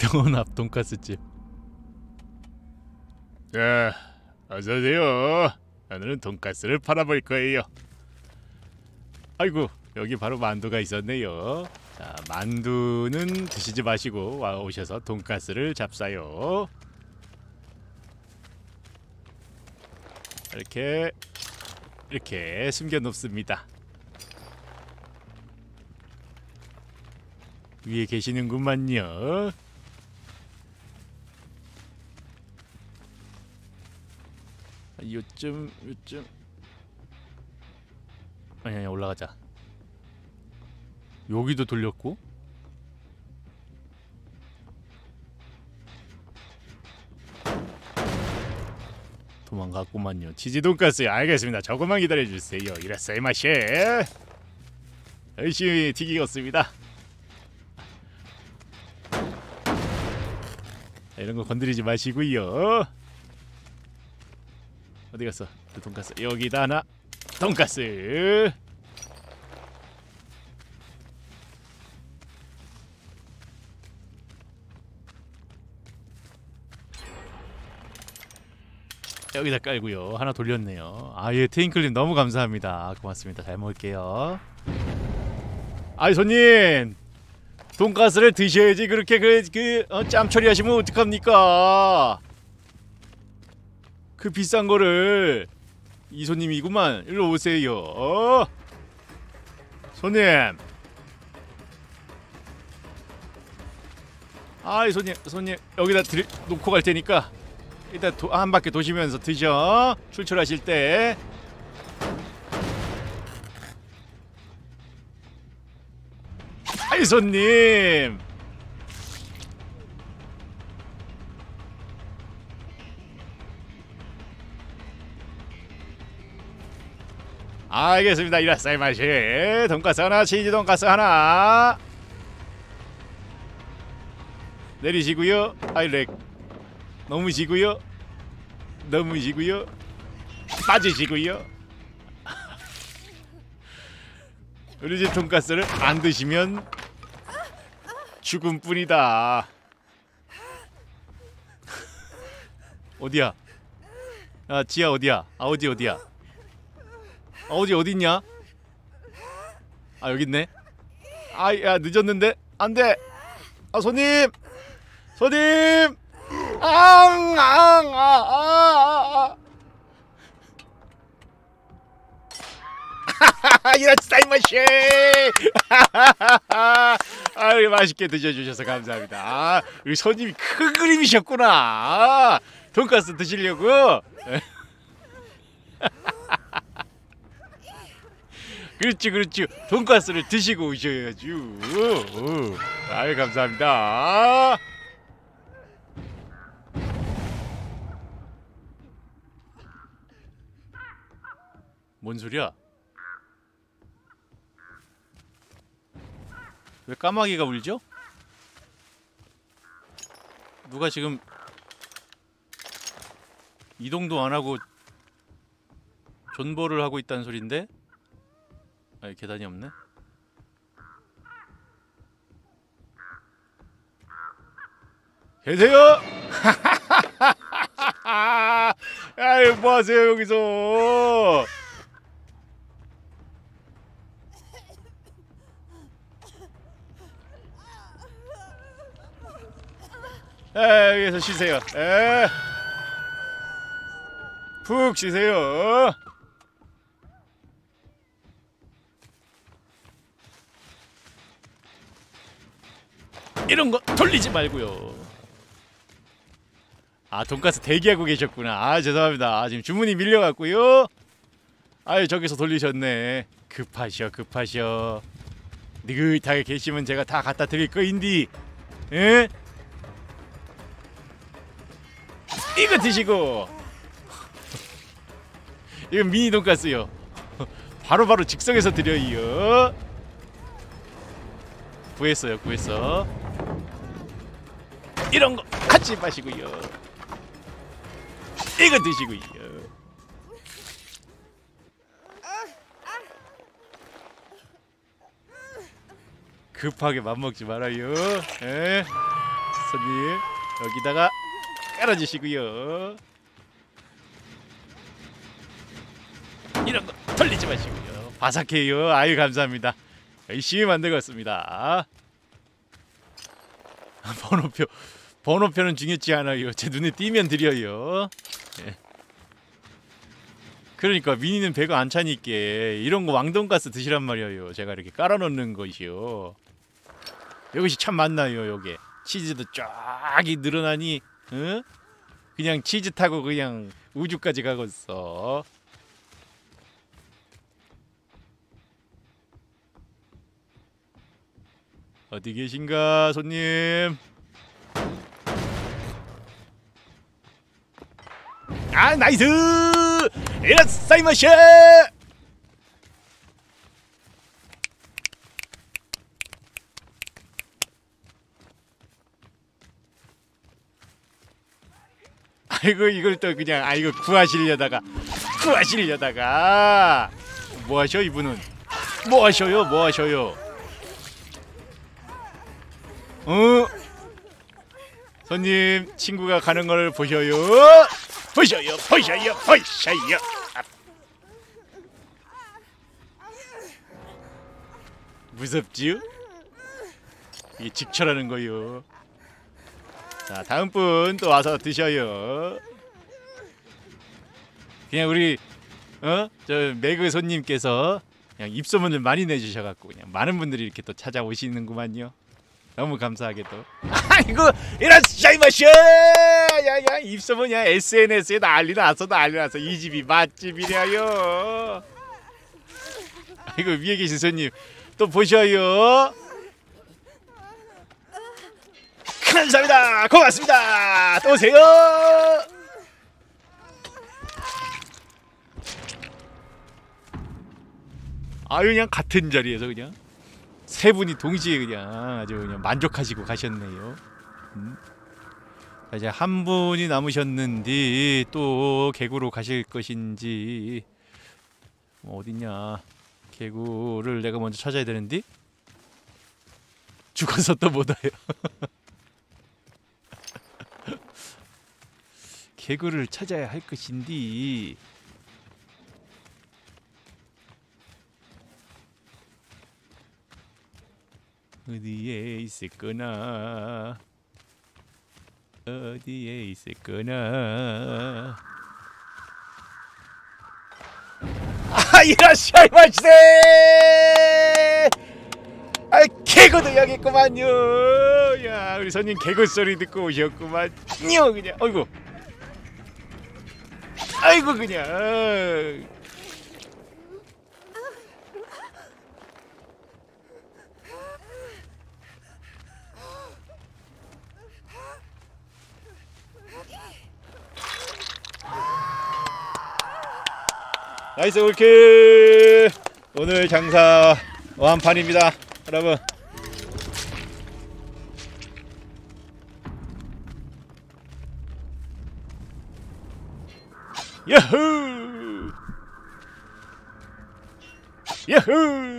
병원 앞 돈가스집. 자, 어서오세요. 오늘은 돈가스를 팔아볼 거예요. 아이고, 여기 바로 만두가 있었네요. 자, 만두는 드시지 마시고 오셔서 돈가스를 잡사요. 이렇게 숨겨 놓습니다. 위에 계시는구만요. 요쯤 아니 올라가자. 여기도 돌렸고 도망갔구만요. 치즈 돈가스 알겠습니다. 조금만 기다려주세요. 이랬어요 마시. 열심히 튀기겠습니다. 이런 거 건드리지 마시고요. 어디 갔어? 그 돈가스 여기다 하나. 돈가스. 여기다 깔고요. 하나 돌렸네요. 아예 테인클님 너무 감사합니다. 고맙습니다. 잘 먹을게요. 아이 손님, 돈가스를 드셔야지 그렇게 짬 처리하시면 어떡합니까? 그 비싼 거를. 이 손님이구만. 일로 오세요. 손님. 아이 손님 여기다 놓고 갈 테니까 일단 한 바퀴 도시면서 드셔. 출출하실 때. 아이 손님. 알겠습니다. 이라사이 마시. 돈가스 하나, 치즈 돈가스 하나. 내리시고요. 아이렉. 넘으시고요. 빠지시고요. 우리 집 돈가스를 안 드시면 죽음뿐이다. 어디야? 아 지하 어디야? 아우지 어디야? 아우지 어딨냐? 아 여깄네. 아야 늦었는데 안돼. 아 손님. 이라스타이마시. 아유 맛있게 드셔주셔서 감사합니다. 아, 우리 손님이 큰 그림이셨구나. 돈가스 드시려고. 그렇지. 돈가스를 드시고 오셔야죠. 아유 감사합니다. 뭔 소리야? 왜 까마귀가 울죠? 누가 지금 이동도 안 하고 존버를 하고 있다는 소린데? 아, 계단이 없네. 계세요? 아유 뭐하세요 여기서? 여기서 쉬세요. 푹 쉬세요. 이런 거 돌리지 말고요. 아 돈가스 대기하고 계셨구나. 아 죄송합니다. 아, 지금 주문이 밀려갖고요. 아유 저기서 돌리셨네. 급하셔. 느긋하게 계시면 제가 다 갖다 드릴 거인디. 에? 이거 드시고. 이건 미니 돈가스요. 바로 즉석에서 드려요. 구했어. 이런 거 하지 마시고요. 이거 드시고요. 급하게 맘먹지 말아요. 에? 손님 여기다가 깔아주시고요. 이런 거 털리지 마시고요. 바삭해요. 아유 감사합니다. 열심히 만들었습니다. 번호표는 중요치 않아요. 제 눈에 띄면 드려요. 예. 그러니까 미니는 배가 안 차니까 이런 거 왕돈가스 드시란 말이에요. 제가 이렇게 깔아놓는 것이요. 이것이 참 맞나요. 요게 치즈도 쫙이 늘어나니 응? 그냥 치즈 타고 그냥 우주까지 가겠어. 어디 계신가 손님? 아 나이스! 이라사이마샤! 아이고 이걸 또 그냥 아이고 구하시려다가 뭐하셔 이분은? 뭐하셔요? 손님 친구가 가는 걸 보셔요. 무섭지요? 이게 직처라는 거요. 자 다음 분 또 와서 드셔요. 그냥 우리 저 매그 손님께서 그냥 입소문을 많이 내주셔갖고 그냥 많은 분들이 이렇게 또 찾아오시는구만요. 너무 감사하게도. 아이고 이라샤이마쇼! 야야 입소문이야. SNS에 난리 났어. 이 집이 맛집이냐요. 아이고 위에 계신 손님 또 보셔요. 감사합니다. 고맙습니다. 또 오세요. 아유 그냥 같은 자리에서 그냥 세 분이 동시에 그냥 아주 그냥 만족하시고 가셨네요. 자, 이제 한 분이 남으셨는데 또 개구로 가실 것인지 어딨냐. 개구를 내가 먼저 찾아야 되는데 죽어서 또 못 와요. 개구를 찾아야 할 것인데 어디에 있을거나 아 이라시아이 마시세. 아 개구도 여기 있구만요. 야 우리 손님 개구 소리 듣고 오셨구만요. 그냥 아이고 그냥 나이스 올킬. 오늘 장사 완판입니다 여러분. 야후 야후